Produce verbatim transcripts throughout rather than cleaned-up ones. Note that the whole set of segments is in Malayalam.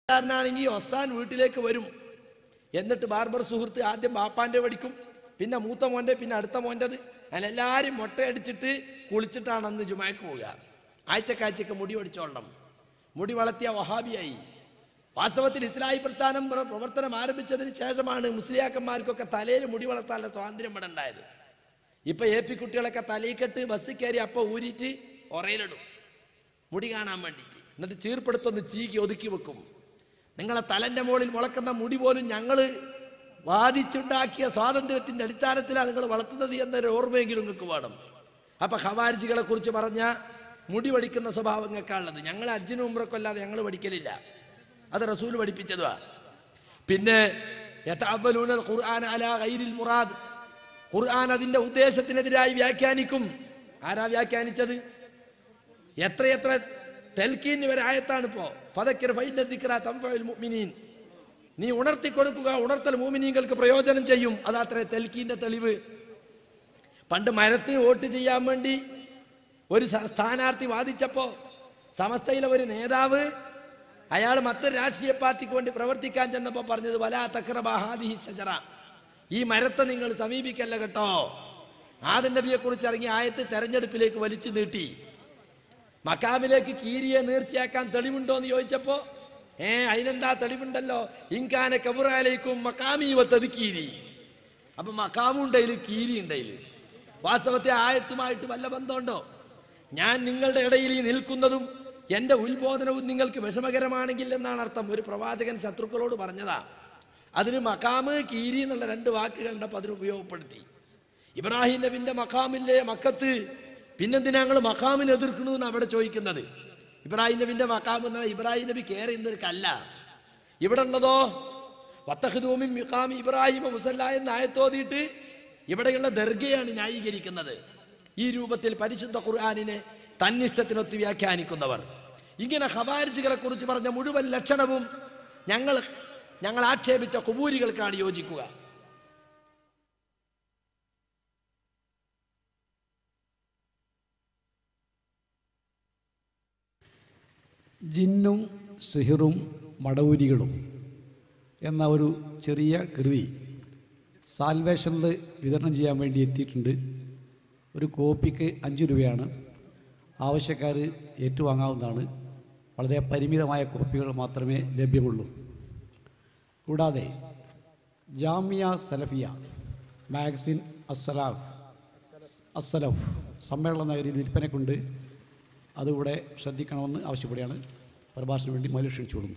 കാരനാണെങ്കിൽ ഒസാൻ വീട്ടിലേക്ക് വരും. എന്നിട്ട് ബാർബർ സുഹൃത്ത് ആദ്യം ബാപ്പാൻ്റെ പഠിക്കും, പിന്നെ മൂത്ത മോൻ്റെ, പിന്നെ അടുത്ത മോൻ്റെത്. അങ്ങനെ എല്ലാവരും മുട്ടയടിച്ചിട്ട് കുളിച്ചിട്ടാണ് അന്ന് ജുമാക്ക് പോവുക. ആഴ്ചക്കാഴ്ചക്ക് മുടി പഠിച്ചോളണം. മുടി വളർത്തിയ വഹാബിയായി. വാസ്തവത്തിൽ ഇസ്ലാഹി പ്രസ്ഥാനം പ്രവർത്തനം ആരംഭിച്ചതിന് ശേഷമാണ് മുസ്ലിയാക്കന്മാർക്കൊക്കെ തലയിൽ മുടി വളർത്താനുള്ള സ്വാതന്ത്ര്യം ഇവിടെ ഉണ്ടായത്. ഇപ്പം എ പി കുട്ടികളൊക്കെ തലയിൽ കെട്ട് ബസ്സിൽ കയറി അപ്പം ഊരിയിട്ട് ഒറയിലിടും മുടി കാണാൻ വേണ്ടിയിട്ട്. എന്നിട്ട് ചീർപ്പെടുത്തൊന്ന് ചീകി ഒതുക്കി വെക്കും. നിങ്ങളെ തലൻ്റെ മുകളിൽ മുളക്കുന്ന മുടി പോലും ഞങ്ങൾ വാദിച്ചുണ്ടാക്കിയ സ്വാതന്ത്ര്യത്തിൻ്റെ അടിസ്ഥാനത്തിലാണ് നിങ്ങൾ വളർത്തുന്നത് എന്നൊരു ഓർമ്മയെങ്കിലും നിങ്ങൾക്ക് വേണം. അപ്പം ഖവാരിജികളെ കുറിച്ച് പറഞ്ഞ മുടി പഠിക്കുന്ന സ്വഭാവങ്ങൾക്കാണുള്ളത്. ഞങ്ങൾ അജ്ജിനും ഉംറക്കൊല്ലാതെ ഞങ്ങൾ പഠിക്കലില്ല, അത് റസൂൽ പഠിപ്പിച്ചതുവാ. പിന്നെ യതഅവ്വലൂനൽ ഖുർആന അലാ ഗൈരിൽ മുറാദ്, ഖുർആൻ അതിൻ്റെ ഉദ്ദേശത്തിനെതിരായി വ്യാഖ്യാനിക്കും. ആരാ വ്യാഖ്യാനിച്ചത്? എത്രയെത്ര തൽക്കീൻ വരെ ആയത്താണ് ഇപ്പോൾ. ഫദക്കിർ ഫഇന്ന ദിക്റാ തൻഫഉൽ മുഅ്മിനീൻ, നീ ഉണർത്തി കൊടുക്കുക, ഉണർത്തൽ മുഅ്മിനീങ്ങൾക്ക് പ്രയോജനം ചെയ്യും. അതാത്രേ തൽക്കീൻ്റെ തെളിവ്. പണ്ട് മരത്തിന് വോട്ട് ചെയ്യാൻ വേണ്ടി ഒരു സ്ഥാനാർത്ഥി വാദിച്ചപ്പോൾ സമസ്തയിലെ ഒരു നേതാവ് അയാൾ മറ്റൊരു രാഷ്ട്രീയ പാർട്ടിക്ക് വേണ്ടി പ്രവർത്തിക്കാൻ ചെന്നപ്പോൾ പറഞ്ഞത് വലാ തഖ്റബ ഹാദിഹി ശജറ, ഈ മരത്തെ നിങ്ങൾ സമീപിക്കല്ല കേട്ടോ. ആദം നബിയെ കുറിച്ച് ഇറങ്ങിയ ആയത്ത് തെരഞ്ഞെടുപ്പിലേക്ക് വലിച്ചു നീട്ടി. മക്കാമിലേക്ക് കീരിയെ നീർച്ചയാക്കാൻ തെളിവുണ്ടോ എന്ന് ചോദിച്ചപ്പോ ഏ അതിനെന്താ തെളിവുണ്ടല്ലോ, ഇൻകാന കബുറാലേക്കും മക്കാമി വത്തത് കീരി. അപ്പൊ മക്കാമുണ്ടതിൽ കീരി ഉണ്ടതിൽ. വാസ്തവത്തെ ആയത്തുമായിട്ട് വല്ല ബന്ധമുണ്ടോ? ഞാൻ നിങ്ങളുടെ ഇടയിൽ ഈ നിൽക്കുന്നതും എൻ്റെ ഉത്ബോധനവും നിങ്ങൾക്ക് വിഷമകരമാണെങ്കിൽ എന്നാണ് അർത്ഥം. ഒരു പ്രവാചകൻ ശത്രുക്കളോട് പറഞ്ഞതാ. അതിന് മക്കാമ് കീരി എന്നുള്ള രണ്ട് വാക്ക് കണ്ടപ്പോൾ അതിന് ഉപയോഗപ്പെടുത്തി. ഇബ്രാഹിം നബിന്റെ മക്കാമില്ലേ മക്കത്ത്, പിന്നെന്തിനാ ഞങ്ങൾ മക്കാമിനെ എതിർക്കണു എന്ന് അവിടെ ചോദിക്കുന്നത്. ഇബ്രാഹിം നബിന്റെ മക്കാം എന്ന ഇബ്രാഹിം നബി കയറി എന്നൊരു കല്ല. ഇവിടെ ഉള്ളതോ വത്തഖ്ദൂ മിൻ മിഖാമി ഇബ്രാഹിം മുസല്ല എന്ന് ആയത്തോതിയിട്ട് ഇവിടെയുള്ള ദർഗയാണ് ന്യായീകരിക്കുന്നത്. ഈ രൂപത്തിൽ പരിശുദ്ധ ഖുർആനിനെ തന്നിഷ്ടത്തിനൊത്ത് വ്യാഖ്യാനിക്കുന്നവർ. ഇങ്ങനെ ഖവാരിജികളെ കുറിച്ച് പറഞ്ഞ മുഴുവൻ ലക്ഷണവും ഞങ്ങൾ ഞങ്ങൾ ആക്ഷേപിച്ച ഖുബൂരികൾക്കാണ് യോജിക്കുക. ജിന്നും സിഹിറും മടവൂരികളും എന്ന ഒരു ചെറിയ കൃതി സാൽവേഷനിൽ വിതരണം ചെയ്യാൻ വേണ്ടി എത്തിയിട്ടുണ്ട്. ഒരു കോപ്പിക്ക് അഞ്ച് രൂപയാണ്. ആവശ്യക്കാർ ഏറ്റുവാങ്ങാവുന്നതാണ്. വളരെ പരിമിതമായ കോപ്പികൾ മാത്രമേ ലഭ്യമുള്ളൂ. കൂടാതെ ജാമിയ സലഫിയ മാഗസിൻ അസ്സലാഫ് അസ്സലഫ് സമ്മേളന നഗരിയിൽ വിൽപ്പനക്കുണ്ട്. അതുകൂടെ ശ്രദ്ധിക്കണമെന്ന് ആവശ്യപ്പെടുകയാണ്. പ്രഭാഷണത്തിന് വേണ്ടി മലു ക്ഷണിച്ചുകൊള്ളുന്നു.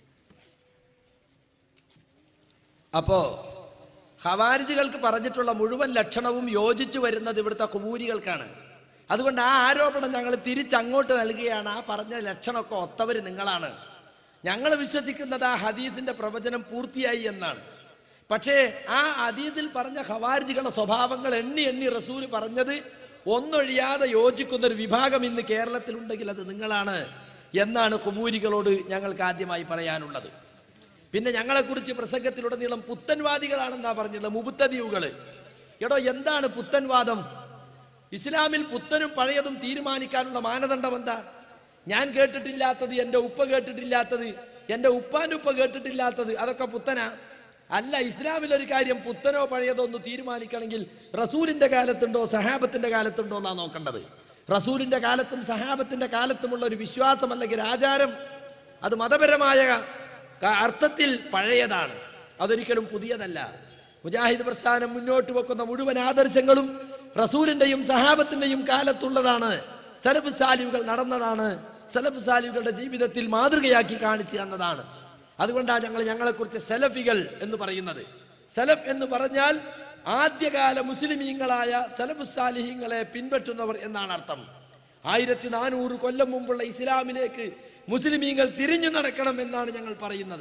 അപ്പോൾ ഖവാരിജികൾക്ക് പറഞ്ഞിട്ടുള്ള മുഴുവൻ ലക്ഷണവും യോജിച്ചു വരുന്നത് ഇവിടുത്തെ ഖുബൂരികൾക്കാണ്. അതുകൊണ്ട് ആ ആരോപണം ഞങ്ങൾ തിരിച്ചങ്ങോട്ട് നൽകുകയാണ്. ആ പറഞ്ഞ ലക്ഷണമൊക്കെ ഒത്തവർ നിങ്ങളാണ്. ഞങ്ങൾ വിശ്വസിക്കുന്നത് ആ ഹദീസിൻ്റെ പ്രവചനം പൂർത്തിയായി എന്നാണ്. പക്ഷേ ആ ഹദീസിൽ പറഞ്ഞ ഖവാരിജികളുടെ സ്വഭാവങ്ങൾ എണ്ണി എണ്ണി റസൂൽ പറഞ്ഞത് ഒന്നൊഴിയാതെ യോജിക്കുന്നൊരു വിഭാഗം ഇന്ന് കേരളത്തിലുണ്ടെങ്കിൽ അത് നിങ്ങളാണ് എന്നാണ് ഖുബൂരികളോട് ഞങ്ങൾക്ക് ആദ്യമായി പറയാനുള്ളത്. പിന്നെ ഞങ്ങളെക്കുറിച്ച് പ്രസംഗത്തിലുടനീളം പുത്തൻവാദികളാണെന്നാ പറഞ്ഞിട്ടുള്ളത്, മുബുത്തദിയുകൾ. എടോ, എന്താണ് പുത്തൻവാദം? ഇസ്ലാമിൽ പുത്തനും പഴയതും തീരുമാനിക്കാനുള്ള മാനദണ്ഡം എന്താ? ഞാൻ കേട്ടിട്ടില്ലാത്തത്, എൻ്റെ ഉപ്പ കേട്ടിട്ടില്ലാത്തത്, എൻ്റെ ഉപ്പാൻ്റെ ഉപ്പ കേട്ടിട്ടില്ലാത്തത്, അതൊക്കെ പുത്തനാ? അല്ല. ഇസ്ലാമിലൊരു കാര്യം പുത്തനോ പഴയതോ ഒന്ന് തീരുമാനിക്കണമെങ്കിൽ റസൂലിൻ്റെ കാലത്തുണ്ടോ സഹാബത്തിൻ്റെ കാലത്തുണ്ടോ എന്നാണ് നോക്കേണ്ടത്. റസൂലിൻ്റെ കാലത്തും സഹാബത്തിൻ്റെ കാലത്തുമുള്ള ഒരു വിശ്വാസം അല്ലെങ്കിൽ ആചാരം അത് മതപരമായ അർത്ഥത്തിൽ പഴയതാണ്, അതൊരിക്കലും പുതിയതല്ല. മുജാഹിദ് പ്രസ്ഥാനം മുന്നോട്ട് വെക്കുന്ന മുഴുവൻ ആദർശങ്ങളും റസൂലിൻ്റെയും സഹാബത്തിൻ്റെയും കാലത്തുള്ളതാണ്. സലഫ് സാലിഹുകൾ നടന്നതാണ്, സലഫ് സാലിഹുകളുടെ ജീവിതത്തിൽ മാതൃകയാക്കി കാണിച്ചു തന്നതാണ്. അതുകൊണ്ടാണ് ഞങ്ങൾ ഞങ്ങളെക്കുറിച്ച് സലഫികൾ എന്ന് പറയുന്നത്. സലഫ് എന്ന് പറഞ്ഞാൽ ആദ്യകാല മുസ്ലിമീങ്ങളായ സലഫ് സാലിഹീങ്ങളെ പിൻപറ്റുന്നവർ എന്നാണ് അർത്ഥം. ആയിരത്തി നാനൂറ് കൊല്ലം മുമ്പുള്ള ഇസ്ലാമിലേക്ക് മുസ്ലിമീങ്ങൾ തിരിഞ്ഞു നടക്കണം എന്നാണ് ഞങ്ങൾ പറയുന്നത്.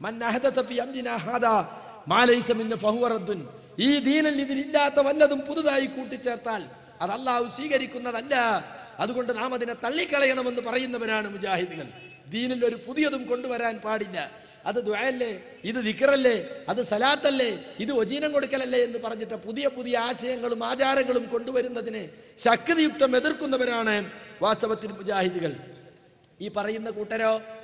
ഈ ദീനിൽ ഇതിലില്ലാത്ത വല്ലതും പുതുതായി കൂട്ടിച്ചേർത്താൽ അത് അല്ലാഹു സ്വീകരിക്കുന്നതല്ല. അതുകൊണ്ട് നാം അതിനെ തള്ളിക്കളയണമെന്ന് പറയുന്നവരാണ് മുജാഹിദുകൾ. ദീനിൽ ഒരു പുതിയതും കൊണ്ടുവരാൻ പാടില്ല. അത് ദുആയല്ലേ, ഇത് ദിക്റല്ലേ, അത് സലാത്തല്ലേ, ഇത് വജീനം കൊടുക്കലല്ലേ എന്ന് പറഞ്ഞിട്ട് പുതിയ പുതിയ ആശയങ്ങളും ആചാരങ്ങളും കൊണ്ടുവരുന്നതിനെ ശക്തിയുക്തം എതിർക്കുന്നവരാണ് വാസ്തവത്തിൽ മുജാഹിദുകൾ. ഈ പറയുന്ന കൂട്ടരോ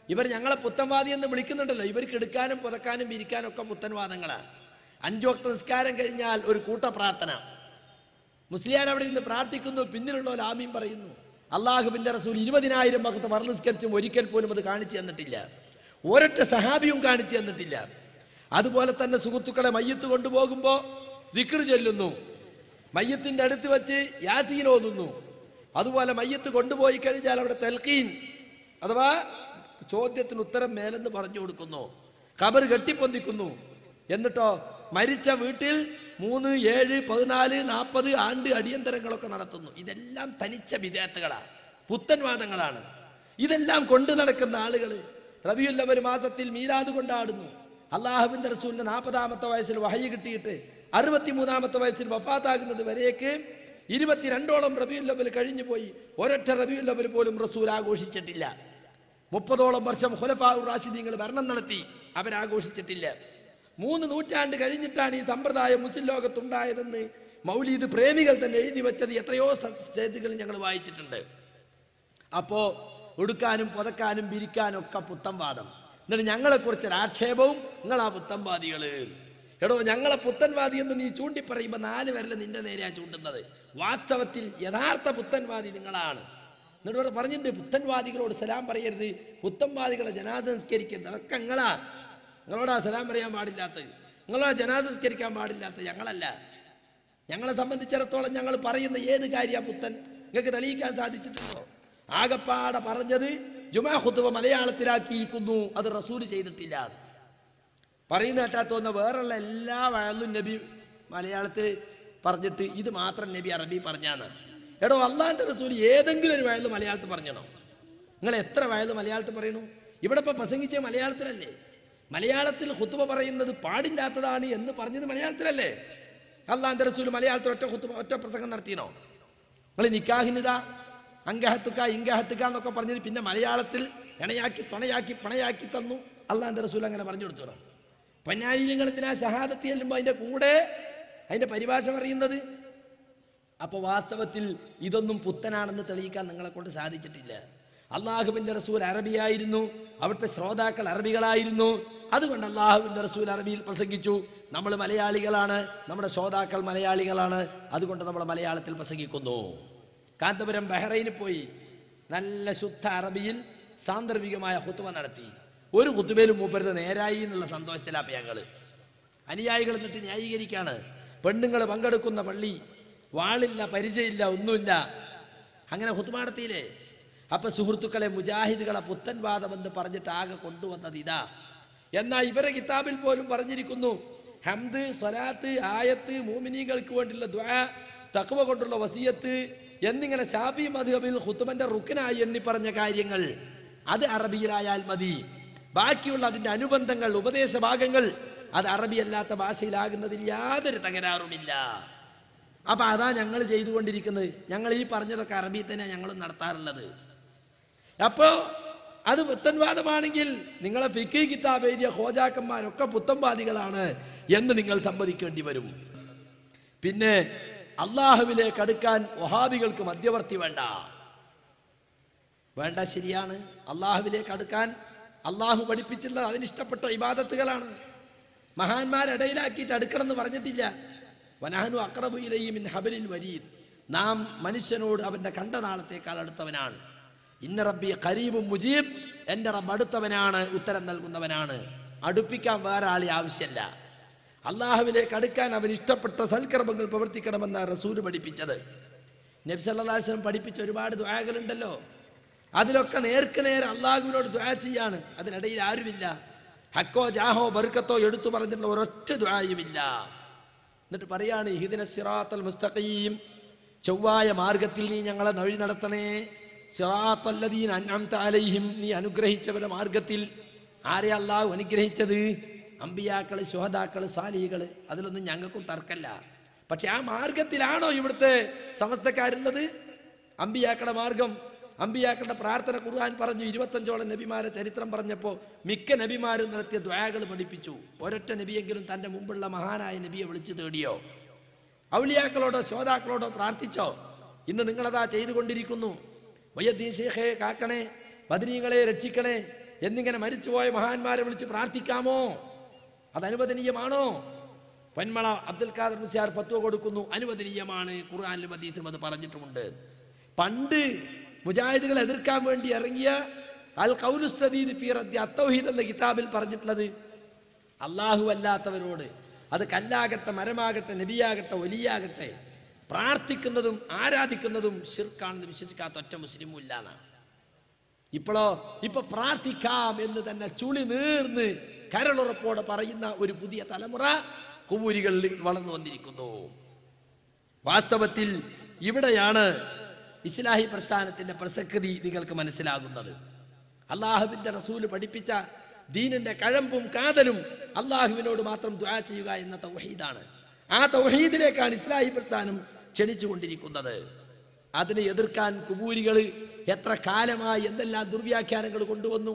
ഇവർ ഞങ്ങളെ പുത്തൻവാദി എന്ന് വിളിക്കുന്നുണ്ടല്ലോ. ഇവർക്ക് എടുക്കാനും പുതക്കാനും ഇരിക്കാനും ഒക്കെ പുത്തൻവാദങ്ങളാണ്. അഞ്ചു വക്ത നിസ്കാരം കഴിഞ്ഞാൽ ഒരു കൂട്ട പ്രാർത്ഥന. മുസ്ലിയാർ അവിടെ ഇന്ന് പ്രാർത്ഥിക്കുന്നു, പിന്നിലുള്ളവർ ആമീൻ പറയുന്നു. അള്ളാഹുവിൻ്റെ റസൂൽ ഇരുപതിനായിരം വക്ത ഫർള് നിസ്കരിച്ചും ഒരിക്കൽ പോലും അത് കാണിച്ചു തന്നിട്ടില്ല. ഒരൊറ്റ സഹാബിയും കാണിച്ചു തന്നിട്ടില്ല. അതുപോലെ തന്നെ സുഹൃത്തുക്കളെ, മയ്യത്ത് കൊണ്ടുപോകുമ്പോൾ ദിക്ർ ചൊല്ലുന്നു, മയ്യത്തിൻ്റെ അടുത്ത് വെച്ച് യാസീൻ ഓതുന്നു. അതുപോലെ മയ്യത്ത് കൊണ്ടുപോയി കഴിഞ്ഞാൽ അവിടെ തൽഖീൻ അഥവാ ചോദ്യത്തിന് ഉത്തരം മേലെന്ന് പറഞ്ഞു കൊടുക്കുന്നു, ഖബർ കെട്ടിപ്പൊന്തിക്കുന്നു. എന്നിട്ടോ മരിച്ച വീട്ടിൽ മൂന്ന് ഏഴ് പതിനാല് നാൽപ്പത് ആണ്ട് അടിയന്തരങ്ങളൊക്കെ നടത്തുന്നു. ഇതെല്ലാം തനിച്ച വിദേഹത്തുകളാണ്, പുത്തൻവാദങ്ങളാണ്. ഇതെല്ലാം കൊണ്ടു നടക്കുന്ന ആളുകൾ റബീഉൽ അവ്വൽ മാസത്തിൽ മീലാദ് കൊണ്ടാടുന്നു. അള്ളാഹുവിൻ്റെ റസൂലിന് നാൽപ്പതാമത്തെ വയസ്സിൽ വഹയി കിട്ടിയിട്ട് അറുപത്തിമൂന്നാമത്തെ വയസ്സിൽ വഫാത്താകുന്നത് വരേക്ക് ഇരുപത്തിരണ്ടോളം റബീഉൽ അവ്വൽ കഴിഞ്ഞു പോയി. ഒരൊറ്റ റബീഉൽ അവ്വൽ പോലും റസൂൽ ആഘോഷിച്ചിട്ടില്ല. മുപ്പതോളം വർഷം ഖുലഫാഉർ റാഷിദീങ്ങൾ ഭരണം നടത്തി, അവരാഘോഷിച്ചിട്ടില്ല. മൂന്ന് നൂറ്റാണ്ട് കഴിഞ്ഞിട്ടാണ് ഈ സമ്പ്രദായം മുസ്ലിം ലോകത്തുണ്ടായതെന്ന് മൗലീദ് പ്രേമികൾ തന്നെ എഴുതി വെച്ചത് എത്രയോ സ്റ്റേജുകൾ ഞങ്ങൾ വായിച്ചിട്ടുണ്ട്. അപ്പോൾ ഉടുക്കാനും പുതക്കാനും വിരിക്കാനും ഒക്കെ പുത്തൻവാദം. എന്നിട്ട് ഞങ്ങളെക്കുറിച്ചൊരു ആക്ഷേപവും, നിങ്ങളാ പുത്തൻവാദികൾ. എടോ, ഞങ്ങളെ പുത്തൻവാദി എന്ന് നീ ചൂണ്ടി പറയുമ്പോൾ നാല് പേരല്ല നിന്റെ നേരെയാണ് ചൂണ്ടുന്നത്. വാസ്തവത്തിൽ യഥാർത്ഥ പുത്തൻവാദി നിങ്ങളാണ്. എന്നിട്ട് ഇവിടെ പറഞ്ഞിട്ടുണ്ട്, പുത്തൻവാദികളോട് സലാം പറയരുത്, പുത്തൻവാദികളെ ജനാസ സംസ്കരിക്കരുത്. അതൊക്കെ നിങ്ങളാ. നിങ്ങളോടാ സലാം പറയാൻ പാടില്ലാത്തത്, നിങ്ങളോടാ ജനാസ സംസ്കരിക്കാൻ പാടില്ലാത്തത് ഞങ്ങളല്ല. ഞങ്ങളെ സംബന്ധിച്ചിടത്തോളം ഞങ്ങൾ പറയുന്ന ഏത് കാര്യമാണ് പുത്തൻ നിങ്ങൾക്ക് തെളിയിക്കാൻ സാധിച്ചിട്ടുണ്ടോ? ആകപ്പാടെ പറഞ്ഞത് ജുമാ ഖുതുബ മലയാളത്തിലാക്കിയിരിക്കുന്നു, അത് റസൂൽ ചെയ്തിട്ടില്ല. പറയുന്ന കേട്ടാ തോന്നുന്ന വേറെയുള്ള എല്ലാ വയലും നബി മലയാളത്തിൽ പറഞ്ഞിട്ട് ഇത് മാത്രം നബി അറബി പറഞ്ഞാണ്. എടോ, അള്ളാഹുവിൻ്റെ റസൂൽ ഏതെങ്കിലും ഒരു വയല് മലയാളത്തിൽ പറഞ്ഞണോ? നിങ്ങൾ എത്ര വയല് മലയാളത്തിൽ പറയണു? ഇവിടെ ഇപ്പം പ്രസംഗിച്ച മലയാളത്തിലല്ലേ? മലയാളത്തിൽ ഖുതുബ പറയുന്നത് പാടില്ലാത്തതാണ് എന്ന് പറഞ്ഞത് മലയാളത്തിലല്ലേ? അള്ളാഹുവിൻ്റെ റസൂൽ മലയാളത്തിൽ ഒറ്റ ഖുതുബ ഒറ്റ പ്രസംഗം നടത്തിയനോ? നിങ്ങൾ നിക്കാഹിനിത അങ്കഹത്തുക്ക ഇങ്കഹത്തുക്ക എന്നൊക്കെ പറഞ്ഞത് പിന്നെ മലയാളത്തിൽ ഇണയാക്കി തുണയാക്കി പണയാക്കി തന്നു. അള്ളാഹുവിൻ്റെ റസൂൽ അങ്ങനെ പറഞ്ഞു കൊടുത്തോ? പൊന്നാനി നിങ്ങൾ എന്തിനാ ഷഹാദത്ത് ചെല്ലുമ്പോൾ അതിൻ്റെ കൂടെ അതിൻ്റെ പരിഭാഷ പറയുന്നത്? അപ്പോൾ വാസ്തവത്തിൽ ഇതൊന്നും പുത്തനാണെന്ന് തെളിയിക്കാൻ നിങ്ങളെ കൊണ്ട് സാധിച്ചിട്ടില്ല. അള്ളാഹുവിൻ്റെ റസൂൽ അറബിയായിരുന്നു, അവിടുത്തെ ശ്രോതാക്കൾ അറബികളായിരുന്നു. അതുകൊണ്ട് അള്ളാഹുവിൻ്റെ റസൂൽ അറബിയിൽ പ്രസംഗിച്ചു. നമ്മൾ മലയാളികളാണ്, നമ്മുടെ ശ്രോതാക്കൾ മലയാളികളാണ്, അതുകൊണ്ട് നമ്മൾ മലയാളത്തിൽ പ്രസംഗിക്കുന്നു. കാന്തപുരം ബഹ്റൈനിൽ പോയി നല്ല ശുദ്ധ അറബിയിൽ സാന്ദർഭികമായ ഖുതുബ നടത്തി. ഒരു ഖുതുബയിലും മൂപ്പരുത് നേരായി എന്നുള്ള സന്തോഷത്തിലാണ് ഞങ്ങൾ. അനുയായികൾ എന്നിട്ട് ന്യായീകരിക്കാണ്, പെണ്ണുങ്ങൾ പങ്കെടുക്കുന്ന പള്ളി, വാളില്ല, പരിചയമില്ല, ഒന്നുമില്ല. അങ്ങനെ ഖുതുബ നടത്തിയില്ലേ? അപ്പം സുഹൃത്തുക്കളെ, മുജാഹിദുകളെ പുത്തൻവാദമെന്ന് പറഞ്ഞിട്ട് ആകെ കൊണ്ടുവന്നത് ഇതാ. എന്നാൽ ഇവരെ കിതാബിൽ പോലും പറഞ്ഞിരിക്കുന്നു, ഹംദ്, സ്വലാത്ത്, ആയത്ത്, മൂമിനീങ്ങൾക്ക് വേണ്ടിയുള്ള ദുആ, തഖ്വ കൊണ്ടുള്ള വസിയത്ത് എന്നിങ്ങനെ ശാഫി മദ്ഹബിൽ ഖുതുബന്റെ റുക്നായി എണ്ണി പറഞ്ഞ കാര്യങ്ങൾ അത് അറബിയിലായാൽ മതി. ബാക്കിയുള്ള അതിൻ്റെ അനുബന്ധങ്ങൾ, ഉപദേശ ഭാഗങ്ങൾ അത് അറബിയല്ലാത്ത ഭാഷയിലാകുന്നതിൽ യാതൊരു തകരാറുമില്ല. അപ്പം അതാ ഞങ്ങൾ ചെയ്തുകൊണ്ടിരിക്കുന്നത്. ഞങ്ങൾ ഈ പറഞ്ഞതൊക്കെ അറബി തന്നെ ഞങ്ങളും നടത്താറുള്ളത്. അപ്പോൾ അത് പുത്തൻവാദമാണെങ്കിൽ നിങ്ങളെ ഫിഖ് കിതാബ് എഴുതിയ ഖോജാക്കന്മാരൊക്കെ പുത്തൻവാദികളാണ് എന്ന് നിങ്ങൾ സമ്മതിക്കേണ്ടി വരും. പിന്നെ അള്ളാഹുവിലേക്ക് അടുക്കാൻ വഹാബികൾക്ക് മധ്യവർത്തി വേണ്ട വേണ്ട ശരിയാണ്. അള്ളാഹുവിലേക്ക് അടുക്കാൻ അള്ളാഹു പഠിപ്പിച്ചുള്ളത് അതിനിഷ്ടപ്പെട്ട ഇബാദത്തുകളാണ്. മഹാന്മാരിടയിലാക്കിയിട്ട് അടുക്കണം എന്ന് പറഞ്ഞിട്ടില്ല. വനഹനു അഖ്റബു ഇലൈഹി മിൻ ഹബലിൽ വരീദ്, നാം മനുഷ്യനോട് അവൻ്റെ കണ്ടനാളത്തേക്കാൾ അടുത്തവനാണ്. ഇന്ന റബ്ബി ഖരീബും മുജീബ്, എൻ്റെ റബ്ബ് അടുത്തവനാണ്, ഉത്തരം നൽകുന്നവനാണ്. അടുപ്പിക്കാൻ വേറെ ആളെ ആവശ്യമില്ല. അള്ളാഹുവിലേക്ക് അടുക്കാൻ അവൻ ഇഷ്ടപ്പെട്ട സൽക്കർമ്മങ്ങൾ പ്രവർത്തിക്കണമെന്നാണ് റസൂൽ പഠിപ്പിച്ചത്. നബി സല്ലല്ലാഹു അലൈഹി വസല്ലം പഠിപ്പിച്ച ഒരുപാട് ദുആകളുണ്ടല്ലോ, അതിലൊക്കെ നേർക്ക് നേരെ അള്ളാഹുവിനോട് ദുആ ചെയ്യാണ്. അതിനിടയിൽ ആരുമില്ല. ഹക്കോ ജാഹോ ബർക്കത്തോ എടുത്തു പറഞ്ഞിട്ടുള്ള ഒരൊറ്റ ദുആയുമില്ല. എന്നിട്ട് പറയാണ്, ഇഹ്ദിന സിറാത്തൽ മുസ്തഖീം, ചൊവ്വായ മാർഗത്തിൽ നീ ഞങ്ങളെ വഴി നടത്തണേ. സിറാത്തല്ലദീന അൻഅംത അലൈഹിം, നീ അനുഗ്രഹിച്ചവരുടെ മാർഗത്തിൽ. ആരെ അള്ളാഹു അനുഗ്രഹിച്ചത്? അമ്പിയാക്കള്, ശുഹദാക്കള്, സാലിഹികള്. അതിലൊന്നും ഞങ്ങൾക്കും തർക്കമില്ല. പക്ഷെ ആ മാർഗത്തിലാണോ ഇവിടുത്തെ സമസ്തക്കാരുള്ളത്? അമ്പിയാക്കളുടെ മാർഗം, അമ്പിയാക്കളുടെ പ്രാർത്ഥന ഖുർആൻ പറഞ്ഞു. ഇരുപത്തഞ്ചോളം നബിമാരെ ചരിത്രം പറഞ്ഞപ്പോൾ മിക്ക നബിമാരും നടത്തിയ ദുആകൾ പഠിപ്പിച്ചു. ഒരൊറ്റ നബിയെങ്കിലും തൻ്റെ മുമ്പുള്ള മഹാനായ നബിയെ വിളിച്ചു തേടിയോ? ഔലിയാക്കളോടോ ശ്രോതാക്കളോടോ പ്രാർത്ഥിച്ചോ? ഇന്ന് നിങ്ങളതാ ചെയ്തുകൊണ്ടിരിക്കുന്നു. വയ്യദ്ദീൻ ശേഖേ കാക്കണേ, ബദരീങ്ങളെ രക്ഷിക്കണേ, എന്നിങ്ങനെ മരിച്ചുപോയ മഹാന്മാരെ വിളിച്ച് പ്രാർത്ഥിക്കാമോ? അത് അനുവദനീയമാണോ? പൊന്മള അബ്ദുൽ ഖാദർ മുസ്ലിയാർ ഫത്വ കൊടുക്കുന്നു, അനുവദനീയമാണ്. ഖുർആനിലും ഹദീസിലും അത് പറഞ്ഞിട്ടുമുണ്ട്. പണ്ട് മുജാഹിദുകളെ എതിർക്കാൻ വേണ്ടി ഇറങ്ങിയ അൽ ഖൗലു സദീദ് ഫീ റദ്ദി അത്തൗഹീദ് എന്ന കിതാബിൽ പറഞ്ഞിട്ടുള്ളത് അല്ലാഹു അല്ലാത്തവരോട്, അത് കല്ലാകട്ടെ മരമാകട്ടെ നബിയാകട്ടെ വലിയാകട്ടെ, പ്രാർത്ഥിക്കുന്നതും ആരാധിക്കുന്നതും ശിർക്കാണെന്ന് വിശ്വസിക്കാത്ത ഒറ്റ മുസ്ലിമും ഇല്ലാന്ന. ഇപ്പോഴോ ഇപ്പൊ പ്രാർത്ഥിക്കാം എന്ന് തന്നെ ചുളി നീർന്ന് കരളുറപ്പോടെ പറയുന്ന ഒരു പുതിയ തലമുറ കുബൂരികളിൽ വളർന്നു വന്നിരിക്കുന്നു. വാസ്തവത്തിൽ ഇവിടെയാണ് ഇസ്ലാഹി പ്രസ്ഥാനത്തിന്റെ പ്രസക്തി നിങ്ങൾക്ക് മനസ്സിലാകുന്നത്. അള്ളാഹുവിന്റെ റസൂല് പഠിപ്പിച്ച ദീനിന്റെ കഴമ്പും കാതലും അള്ളാഹുവിനോട് മാത്രം ദുആ ചെയ്യുക എന്ന തൗഹീദാണ്. ആ തൗഹീദിലേക്കാണ് ഇസ്ലാഹി പ്രസ്ഥാനം ക്ഷണിച്ചുകൊണ്ടിരിക്കുന്നത്. അതിനെ എതിർക്കാൻ കുബൂരികൾ എത്ര കാലമായി എന്തെല്ലാം ദുർവ്യാഖ്യാനങ്ങൾ കൊണ്ടുവന്നു.